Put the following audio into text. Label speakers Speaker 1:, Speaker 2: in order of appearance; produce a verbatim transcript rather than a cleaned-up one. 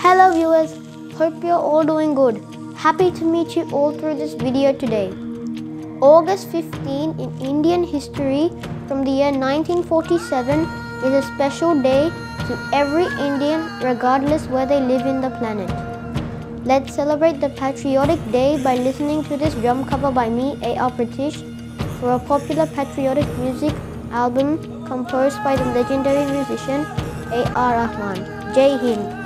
Speaker 1: Hello viewers, hope you're all doing good. Happy to meet you all through this video today. August fifteenth in Indian history from the year nineteen forty-seven is a special day to every Indian regardless where they live in the planet. Let's celebrate the patriotic day by listening to this drum cover by me, A R Pratish, for a popular patriotic music album composed by the legendary musician A R Rahman. Jai Hind.